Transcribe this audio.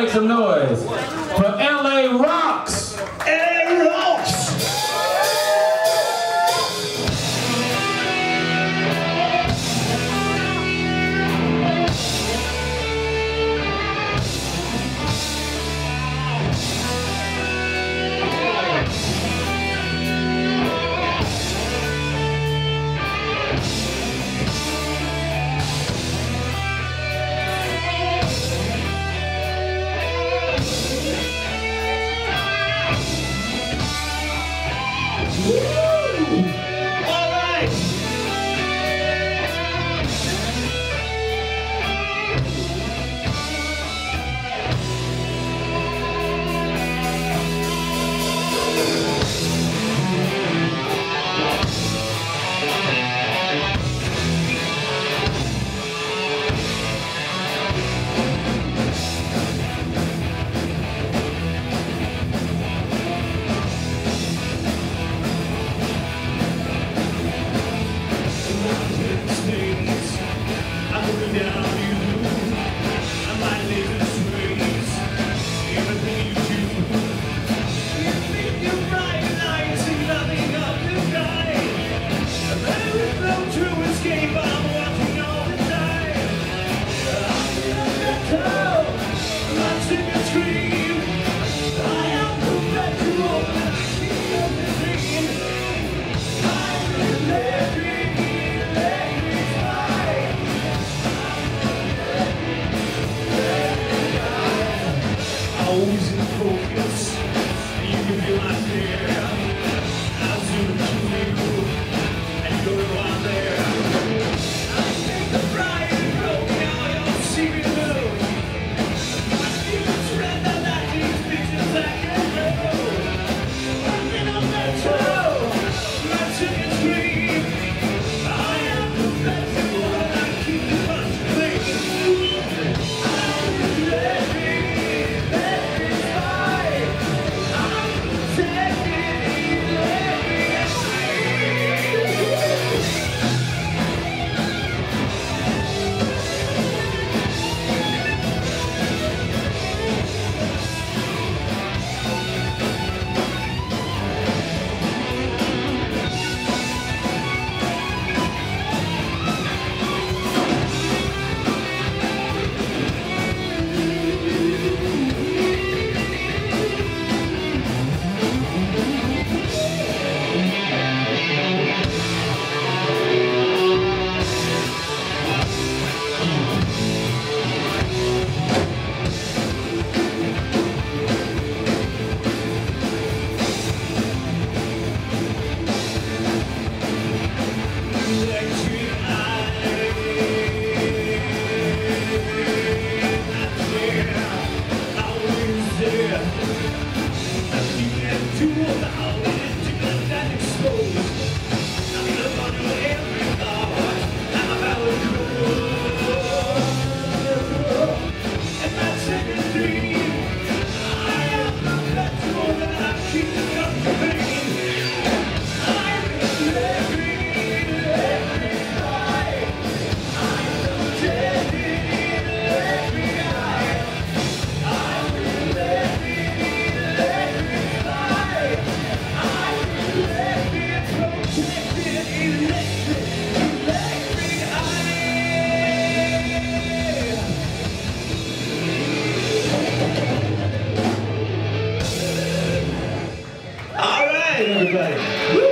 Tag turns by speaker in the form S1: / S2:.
S1: make some noise for LA Rocks.
S2: LA Rocks. Always in focus, you can feel right there. I zoom to you, and you're right there. I take the pride and broke, now you'll see me move. I feel the trend that like these pictures I can go. I've been on that toe, I took a dream. I am the best one, I keep the bunch clean. I'm ready. Everybody.